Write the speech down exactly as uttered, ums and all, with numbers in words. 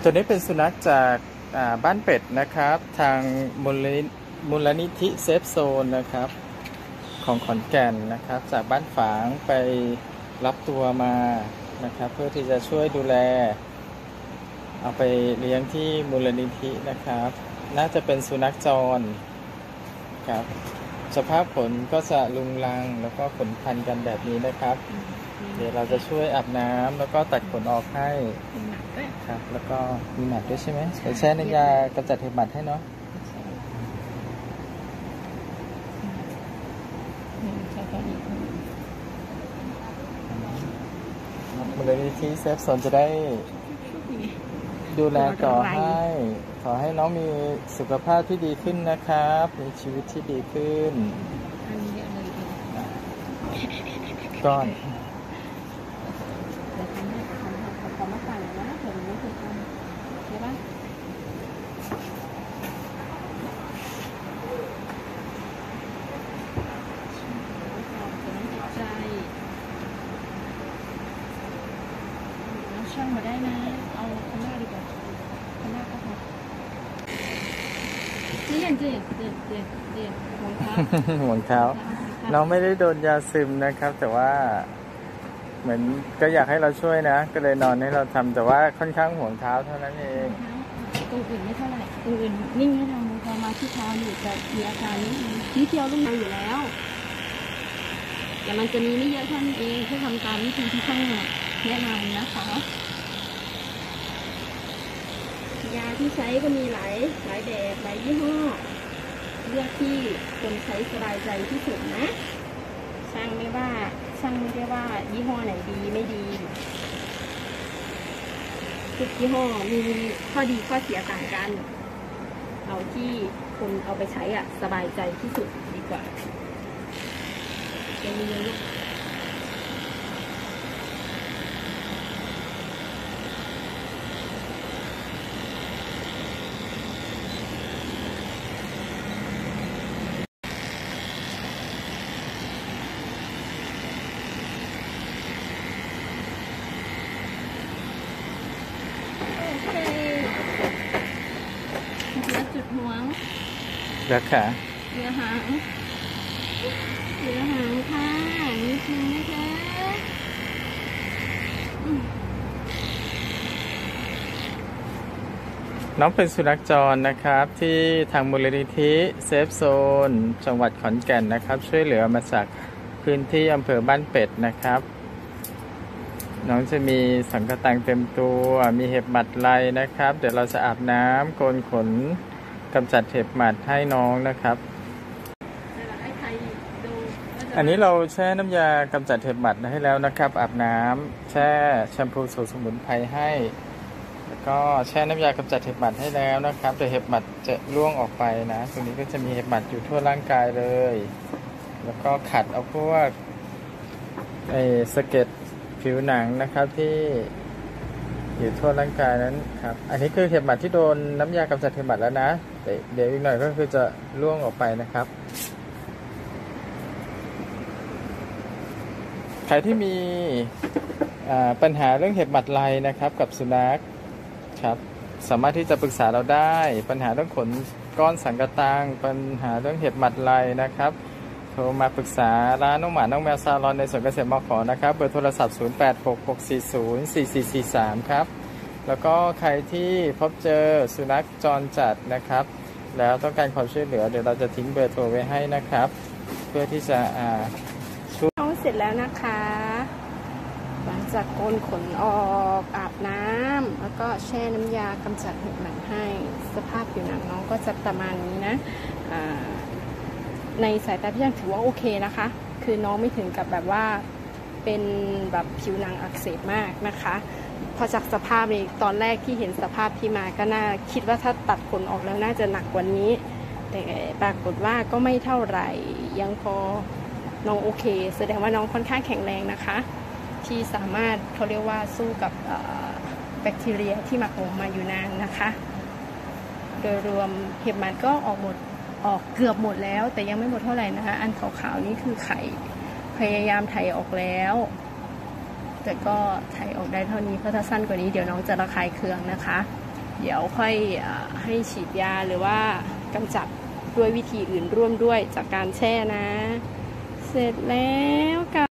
ตัวนี้เป็นสุนัขจากบ้านเป็ดนะครับทางมูลมูลนิธิเซฟโซนนะครับของขอนแก่นนะครับจากบ้านฝางไปรับตัวมานะครับเพื่อที่จะช่วยดูแลเอาไปเลี้ยงที่มูลนิธินะครับน่าจะเป็นสุนัขจรครับสภาพขนก็จะลุงลังแล้วก็ขนพันกันแบบนี้นะครับเดี๋ยวเราจะช่วยอาบน้ำแล้วก็ตัดขนออกให้ครับแล้วก็มีหมัดด้วยใช่ไหมเดี๋ยวแช่น้ำยากำจัดเห็บหมัดให้เนาะมูลนิธิเซฟโซนจะได้ดูแลต่อให้ขอให้น้องมีสุขภาพที่ดีขึ้นนะครับมีชีวิตที่ดีขึ้นก้อนช่างมาได้นะเอาข้างหน้าดีกว่าข้างหน้าก็พอเจียนเจียนเจียนเจียนเจียนหมุนเท้าหมุนเท้าน้องไม่ได้โดนยาซึมนะครับแต่ว่าเหมือนก็อยากให้เราช่วยนะก็เลยนอนให้เราทำแต่ว่าค่อนข้างห่วงเท้าเท่านั้นเองตัวอื่นไม่เท่าไหร่ตัวอื่นนิ่งไม่ทำพอมาที่เท้าอยู่จะมีอาการนี้นิดเดียวลูกเราอยู่แล้วแต่มันจะมีไม่เยอะเท่านี้เองเพื่อทำตามวิธีที่ช่างแนะนำนะคะยาที่ใช้ก็มีหลายหลายแบบหลายยี่ห้อเลือกที่คนใช้สบายใจที่สุดนะช่างไม่ว่าช่างไม่ได้ว่ายี่ห้อไหนดีไม่ดีทุกยี่ห้อมีข้อดีข้อเสียต่างกันเอาที่คนเอาไปใช้อ่ะสบายใจที่สุดดีกว่าเป็นเรื่องจุดห่วงเลือกค่ะเรือหางเรือหางค่ะนิดนึงนะคะน้องเป็นสุนัขจรนะครับที่ทางมูลนิธิเซฟโซนจังหวัดขอนแก่นนะครับช่วยเหลือมาจากพื้นที่อำเภอบ้านเป็ดนะครับน้องจะมีสังกะตังเต็มตัวมีเห็บหมัดไล่นะครับเดี๋ยวเราจะอาบน้ำโกนขนกำจัดเห็บหมัดให้น้องนะครับอันนี้เราแช่น้ำยากำจัดเห็บหมัดให้แล้วนะครับอาบน้ำแช่แชมพูสูตรสมุนไพรให้แล้วก็แช่น้ำยากำจัดเห็บหมัดให้แล้วนะครับแต่เห็บหมัดจะร่วงออกไปนะตรงนี้ก็จะมีเห็บหมัดอยู่ทั่วร่างกายเลยแล้วก็ขัดเอาพวกไอ้สะเก็ดผิวหนังนะครับที่อยู่ทั่วร่างกายนั้นครับอันนี้คือเห็บหมัดที่โดนน้ำยากำจัดเห็บหมัดแล้วนะแต่เดี๋ยวอีกหน่อยก็คือจะร่วงออกไปนะครับใครที่มีปัญหาเรื่องเห็บหมัดไล่นะครับกับสุนัขครับสามารถที่จะปรึกษาเราได้ปัญหาเรื่องขนก้อนสังกะตังปัญหาเรื่องเห็บหมัดไล่นะครับโทรมาปรึกษาร้านน้องหมาน้องแมวซาลอนในสวนเกษตรมข.นะครับเบอร์โทรศัพท์ศูนย์ แปด หก หก สี่ ศูนย์ สี่ สี่ สี่ สามครับแล้วก็ใครที่พบเจอสุนัขจรจัดนะครับแล้วต้องการความช่วยเหลือเดี๋ยวเราจะทิ้งเบอร์โทรไว้ให้นะครับเพื่อที่จะอ่าช่วยน้องเสร็จแล้วนะคะหลังจากโกนขนออกอาบน้ำแล้วก็แช่น้ำยากำจัดเห็บหมัดให้สภาพผิวหนังน้องก็จะประมาณนี้นะในสายตาพี่ยังถือว่าโอเคนะคะคือน้องไม่ถึงกับแบบว่าเป็นแบบผิวหนังอักเสบมากนะคะพอจากสภาพตอนแรกที่เห็นสภาพที่มาก็น่าคิดว่าถ้าตัดขนออกแล้วน่าจะหนักกว่านี้แต่ปรากฏว่าก็ไม่เท่าไหร่ยังพอน้องโอเคแสดงว่าน้องค่อนข้างแข็งแรงนะคะที่สามารถเขาเรียกว่าสู้กับแบคทีเรียที่หมักหมมมาอยู่นานนะคะโดยรวมเห็บหมัดก็ออกหมดออกเกือบหมดแล้วแต่ยังไม่หมดเท่าไหร่นะคะอันขาวๆนี่คือไข่พยายามไถออกแล้วแต่ก็ไถออกได้เท่านี้เพราะถ้าสั้นกว่านี้เดี๋ยวน้องจะระคายเคืองนะคะเดี๋ยวค่อยให้ฉีดยาหรือว่ากำจัดด้วยวิธีอื่นร่วมด้วยจากการแช่นะ เสร็จแล้วค่ะ